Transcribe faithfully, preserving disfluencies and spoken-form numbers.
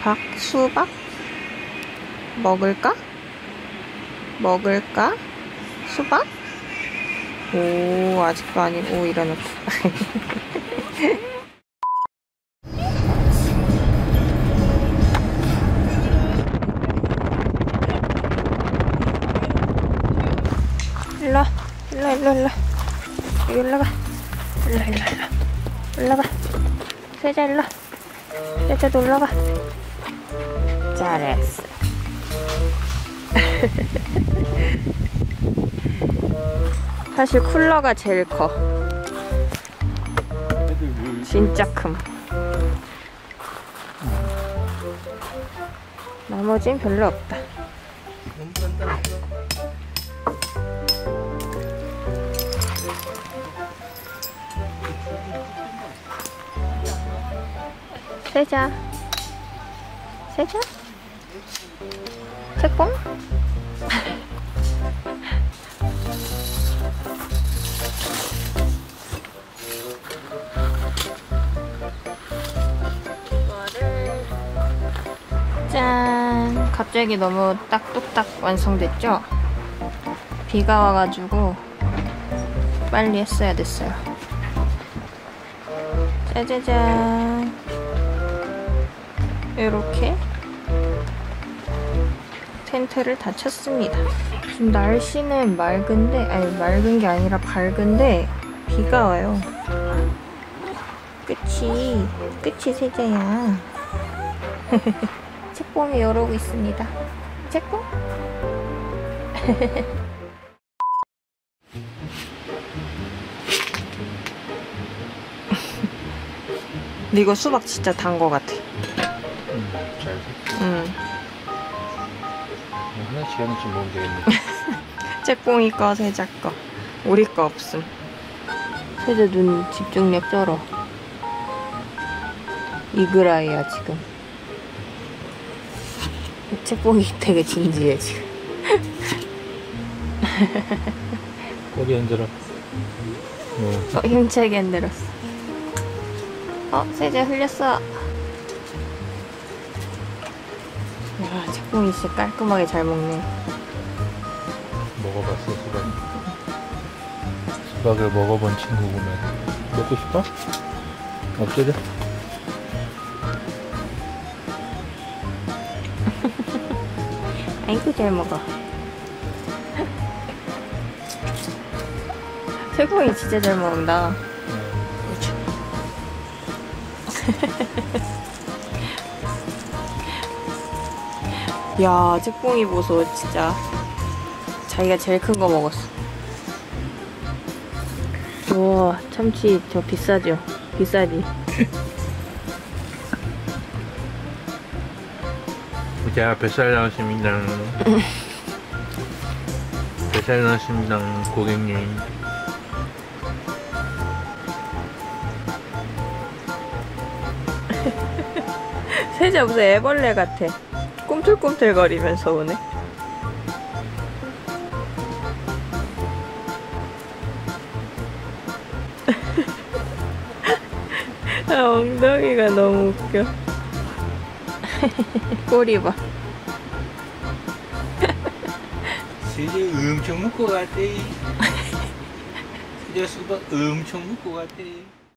박, 수박? 먹을까? 먹을까? 수박? 오, 아직도 아니고 일어났다. 일로, 일로, 일로, 일로. 여기 올라가. 일로, 일로, 일로. 올라가. 세자, 일로. 세자도 올라가. 잘했어. 사실 쿨러가 제일 커. 진짜 큼. 나머진 별로 없다. 너무 간단해. 세자. 세자? 책봉? 짠! 갑자기 너무 딱 뚝딱 완성됐죠? 비가 와가지고 빨리 했어야 됐어요. 짜자잔! 이렇게 텐트를 다 쳤습니다. 지금 날씨는 맑은데, 아니 맑은 게 아니라 밝은데 비가 와요. 그치? 그치 세자야. 책봉이 이러고 있습니다. 책봉? 근데 이거 수박 진짜 단 거 같아. 음, 잘 됐어. 응. 하나씩 하나씩 먹으면 되겠네. 책봉이 거, 세자 거. 우리 거 없음. 세자 눈 집중력 쩔어. 이글아이야 지금. 책봉이 되게 진지해 지금. 꼬리 흔들어. 어. 어, 힘차게 흔들었어. 어, 세자 흘렸어. 야, 책봉이 진짜 깔끔하게 잘 먹네. 먹어봤어 수박. 수박을 먹어본 친구구만. 먹고 싶어? 없애자. 아이고 잘 먹어. 책봉이 진짜 잘 먹는다. 야, 책봉이 보소 진짜. 자기가 제일 큰 거 먹었어. 우와, 참치 저 비싸죠? 비싸지? 자, 뱃살 나왔습니다. 뱃살 나왔습니다, 고객님. 세자 무슨 애벌레 같아. 꿈틀꿈틀거리면서 오네. 아, 엉덩이가 너무 웃겨. 꼬리 봐. 세제 엄청 먹고 갔대. 세제 수박 엄청 먹고 갔대.